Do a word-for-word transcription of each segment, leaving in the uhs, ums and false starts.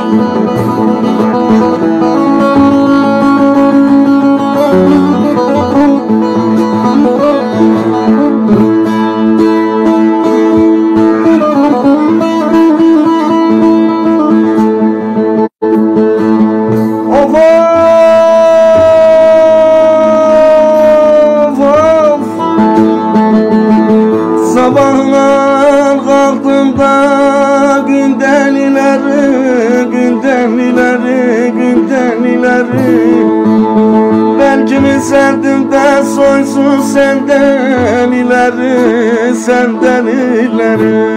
Sabahlar kalktığımda günden ileri, günden ileri, günden ileri. Belki mi sevdim de soysuz senden ileri, senden ileri.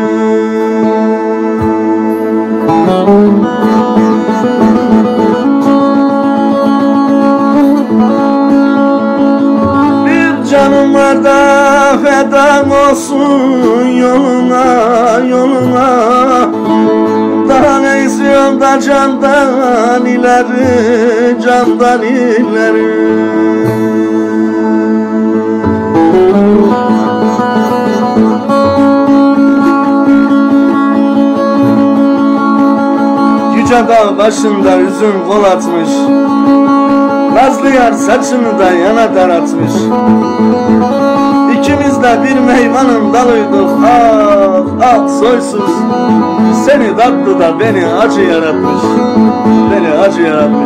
Canım var da feda olsun yoluna, yoluna. Daha ne istiyorum da candan ileri, candan ileri. Yüce dağ başında üzüm kol atmış, nazlı yar saçını da yana daratmış. İkimiz de bir meyvanın dalıydık, ah ah soysuz. Seni tatlı da beni acı yaratmış, beni acı yaratmış.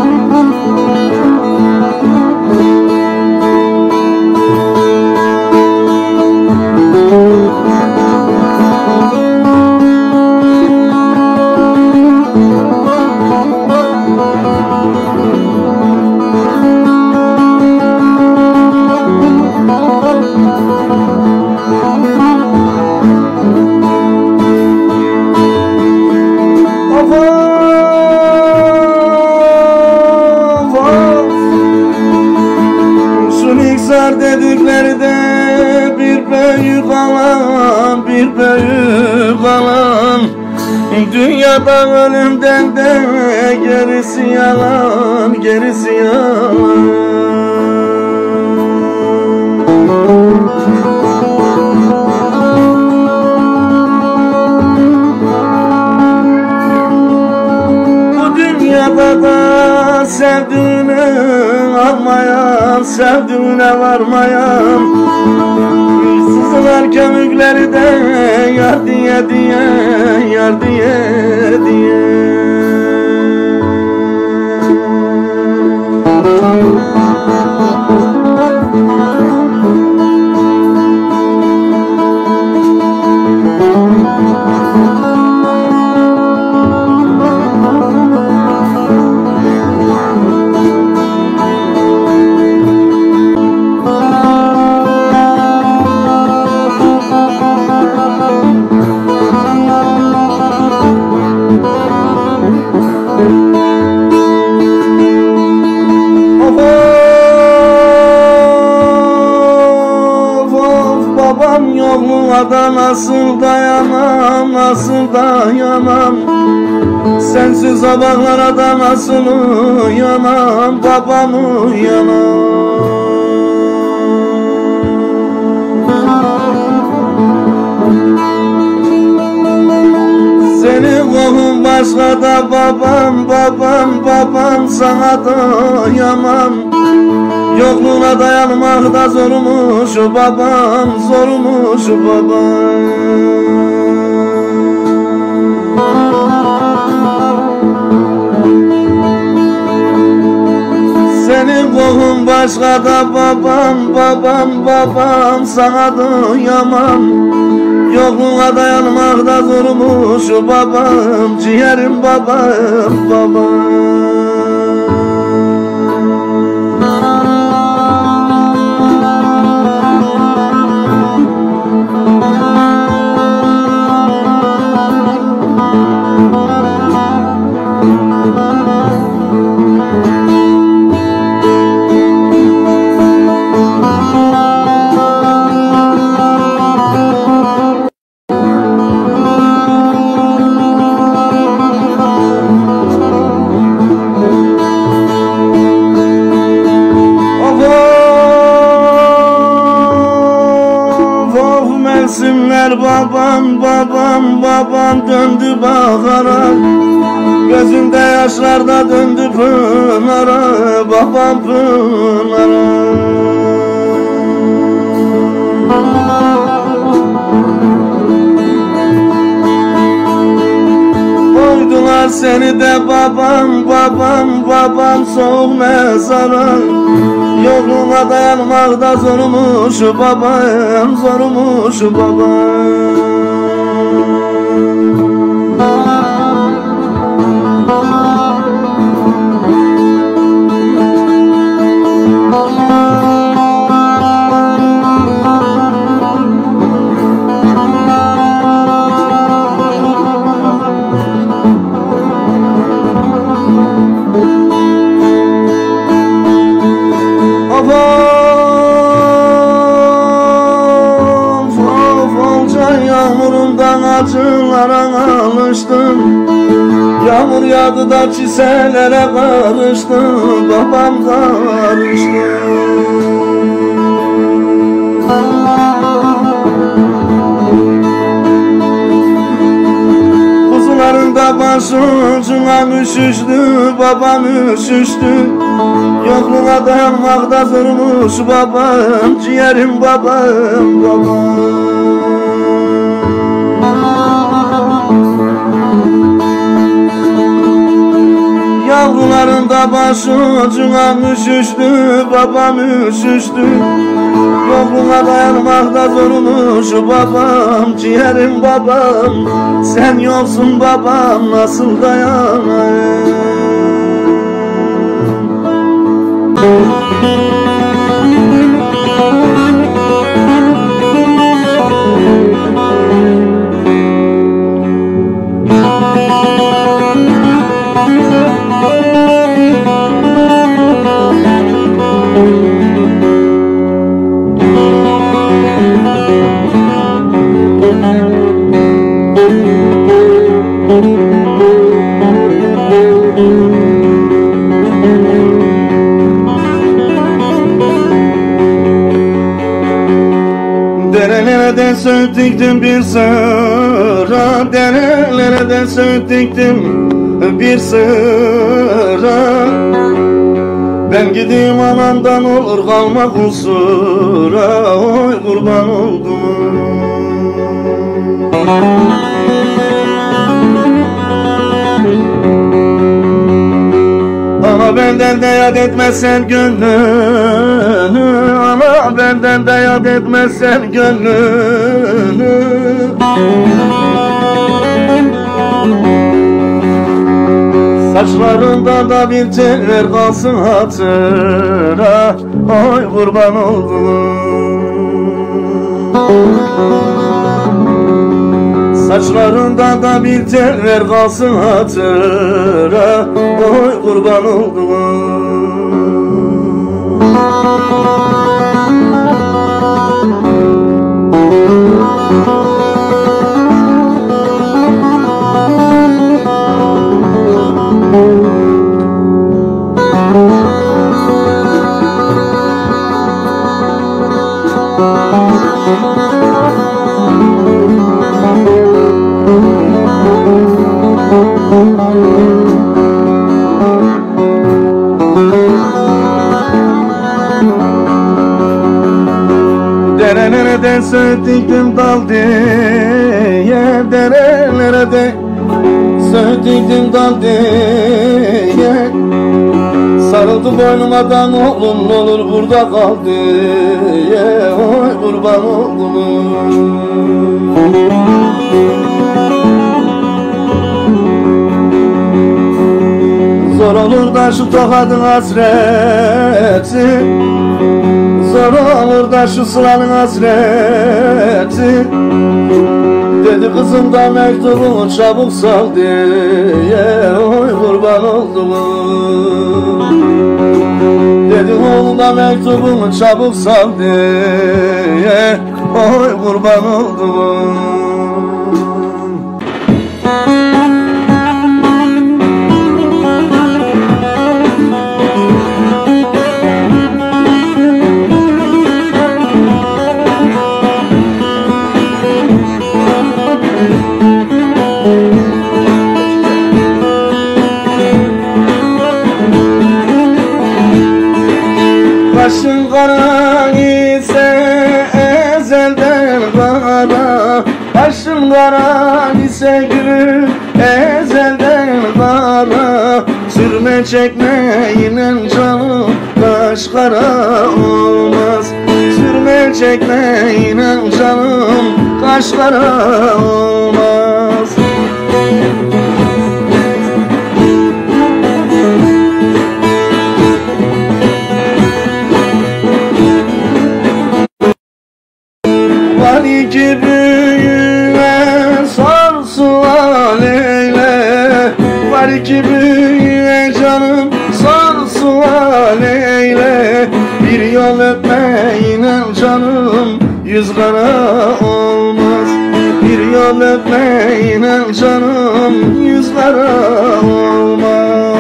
Dedikleri de bir büyük alan, bir büyük alan. Dünyada ölümden de gerisi yalan, gerisi yalan. Bu dünyada da sevdiğini almayan, sevdiğine varmayan, sızılar kemikleri de yar diye diye, yar diye diye. Babam yokluğa da nasıl dayanam, nasıl dayanam. Sensiz sabahlara da nasıl uyanam, babam uyanam. Seni kohum başka da babam, babam, babam, sana doyamam. Yokluğuna dayanmak da zormuş babam, zormuş babam. Senin kohun başka da babam, babam, babam, sana doyamam. Yokluğuna dayanmak da zormuş babam, ciğerim babam, babam. Mevsimler babam, babam, babam döndü bakarak. Gözümde yaşlar da döndü pınara, babam pınara. Koydular seni de babam, babam, babam soğuk mezara. Yokluğuna dayanmak da zormuş babam, zormuş babam. Yağmurundan acılara alıştım. Yağmur yağdı da çiselere karıştı, babam karıştı. Kuzuların da başucuna üşüştü, babam üşüştü. Yokluğa dayanmak da zormuş babam, ciğerim babam, babam. Yavruların da başucuna üşüştü, babam üşüştü. Yokluğa dayanmak da zormuş babam, ciğerim babam. Sen yoksun babam, nasıl dayanayım? Derelere söğüt diktim bir sıra, derelere de söğüt diktim bir sıra. Ben gideyim anamdan olur kalma kusura, oy kurban oldum. Ana benden de yad etmezsen gönlünü, ana benden de yad etmezsen gönlünü. Saçlarında da bir tel kalsın hatıra, oy kurban oldum. Saçlarında da bir tel kalsın hatıra, oy kurban oldum. Derelere de söğüt diktim dal diye, derelere de söğüt diktim dal diye. Sarıldı boynumadan oğlum, olur burada kal diye, oy kurban oldum. Zor olur da şu tokadın hasreti, zor olur da şu sıranın hasreti. Dedi kızım da mektubumu çabuk sal diye, oy kurban oldum. Dedi oğlum da mektubumu çabuk sal diye, oy kurban oldum. kara ise gülüm ezelden kara. Sürme çekme yine canım kaş kara olmaz. Sürme çekme yine canım kaş kara olmaz. Var iki büyüğe sar sual eyle. Var iki büyüğe canım sar sual eyle. Bir yol öpmeyle canım yüz kara olmaz. Bir yol öpmeyle canım yüz kara olmaz.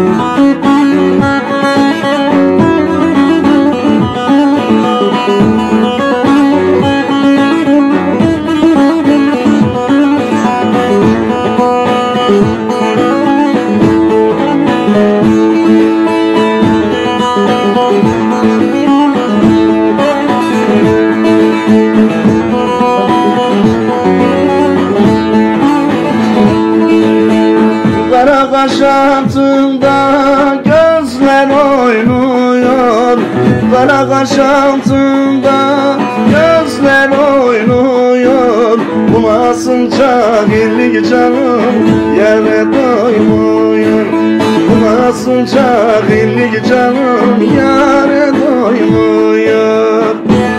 Kara kaş altında gözler oynuyor. Kara kaş altında gözler oynuyor. Bu nasıl cahillik canım yere doymuyor. Bu nasıl cahillik canım yere doymuyor.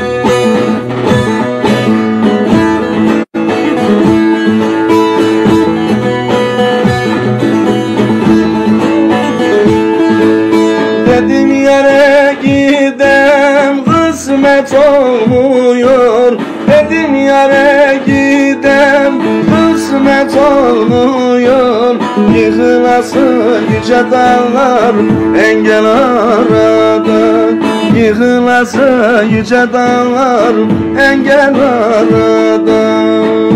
Dedim yere gidem kısmet olmuyor. Dedim yere gidem kısmet olmuyor. Yıkılasın yüce dağlar engel arada. Yıkılasın yüce dağlar engel arada.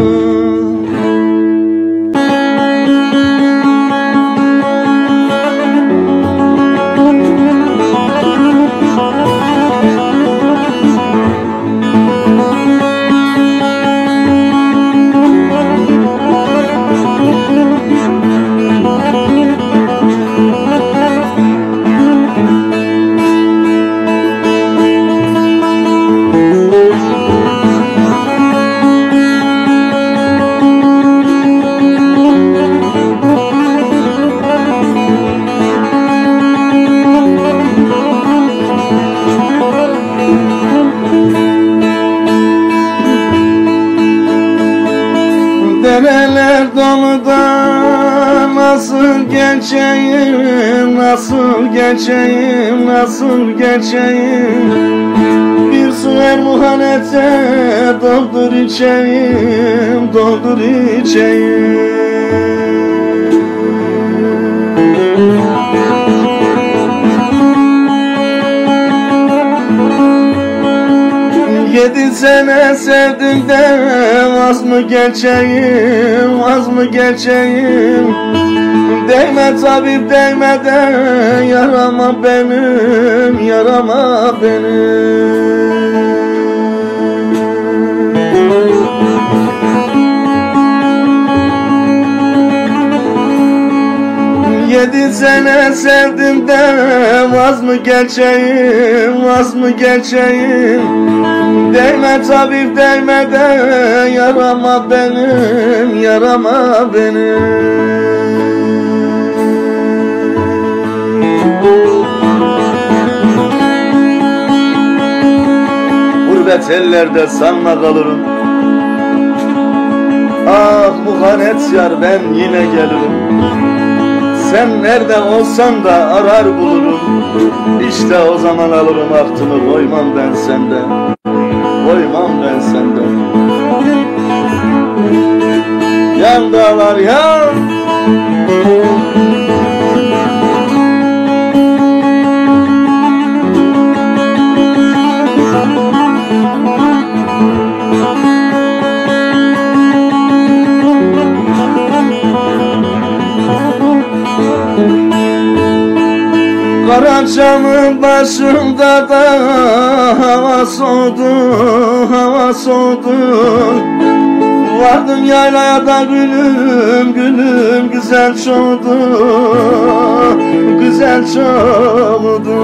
Dereler doluda nasıl geçeyim, nasıl geçeyim, nasıl geçeyim. Bir su ver muhanete doldur içeyim, doldur içeyim. Yedi sene sevdim de vaz mı geçeyim, vaz mı geçeyim. Değme tabip değme de yarama benim, yarama benim. Yedi sene sevdim de vaz mı geçeyim, vaz mı geçeyim. Değme tabip değme de yarama benim, yarama benim. Gurbet ellerde sanma kalırım. Ah muhanet yar ben yine gelirim. Sen nerede olsan da arar bulurum. İşte o zaman alırım ahtını, koymam ben senden, koymam ben senden. Yan dağlar yan. Karaçamın başında da hava soğudu, hava soğudu. Vardım yaylaya da gülüm gülüm, güzel çoğdu, güzel çoğdu.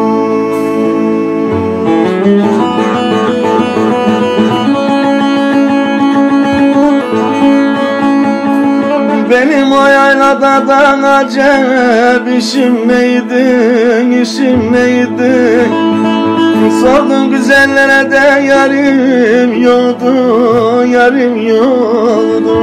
Benim o yaylada da acep işim neydi, işim neydi? Sordum güzellere de yarim yoktu, yarim yoktu.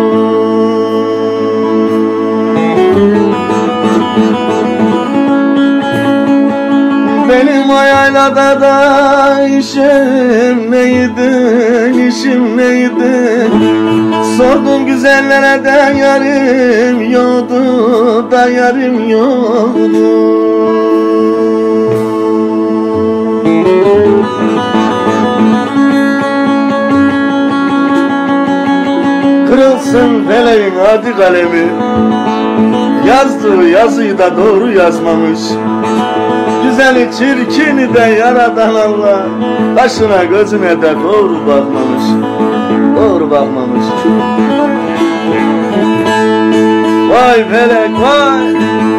Benim o yaylada da işim neydi, işim neydi? Sordum güzellere de yarim yoktu, da yarim yoktu. Kırılsın feleğin adi kalemi, yazdığı yazıyı da doğru yazmamış. Güzeli çirkini de yaradan Allah, başına gözüne de doğru bakmamış, doğru bakmamış. Vay felek vay.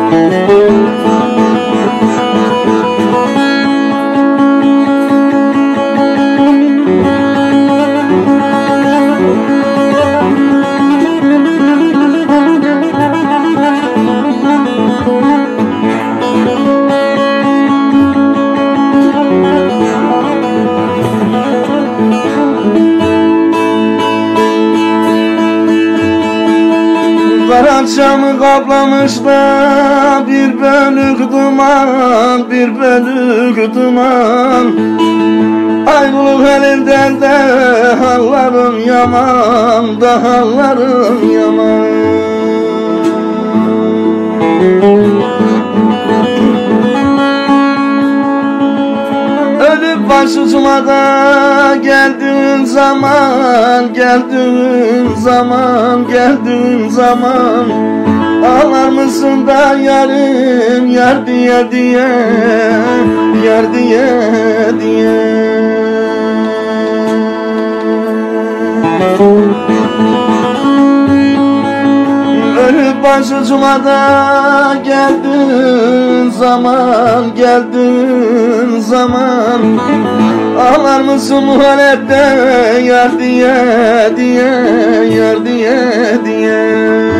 Karançamı kaplamış da bir bölük duman, bir bölük duman. Ayrılık elinden de hallarım yaman, da hallarım yaman. Ölüp başucuma da geldiğin zaman, geldiğin zaman, geldiğin zaman ağlar mısın da yarim, yar diye diye, yar diye diye. Ölüp başucuma da geldiğin zaman, geldiğin zaman ağlar mısın muhalefte, yar diye diye, yar diye diye.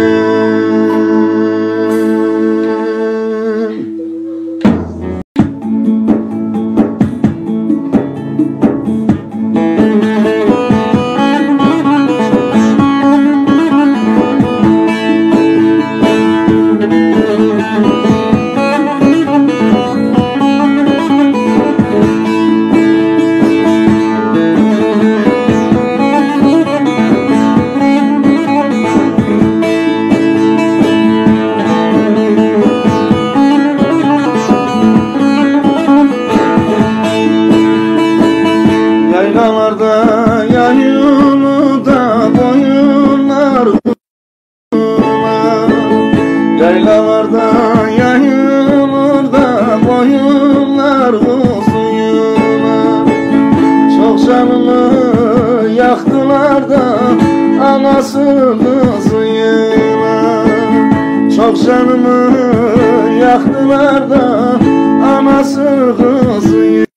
Yaylalarda yayını da boyunlar uzuna, yaylalarda yayılır da boyunlar uzuna. Çok canımı yaktılar da anası kızıyla, çok canımı yaktılar da anası kızıyla.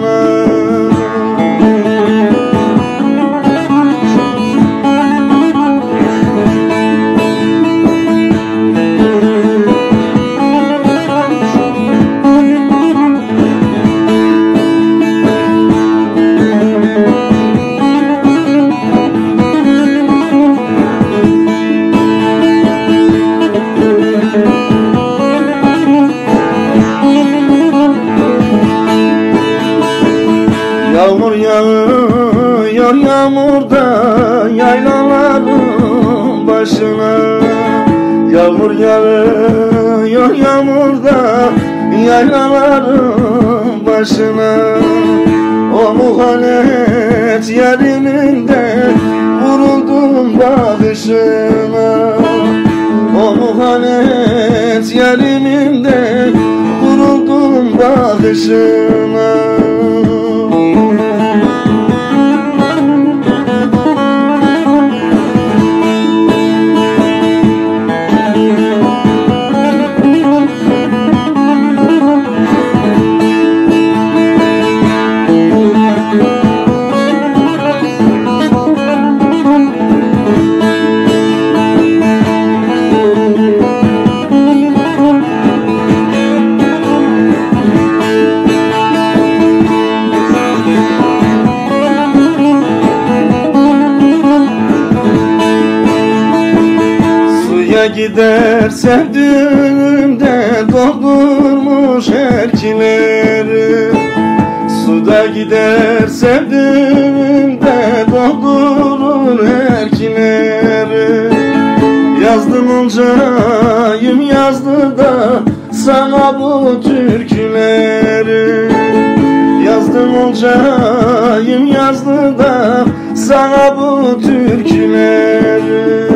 Yağmur yağıyor yağmurda yaylaların başına, yağmur yağıyor yağmurda yaylaların başına. O muhanet yarimin de vuruldum bakışına, o muhanet yarimin de vuruldum bakışına. Suda gider sevdiğimde doldurmuş erkileri. Suda gider sevdiğimde doldurur erkileri. Yazdım oncayım yazdı da sana bu türküleri. Yazdım oncayım yazdı da sana bu türküleri.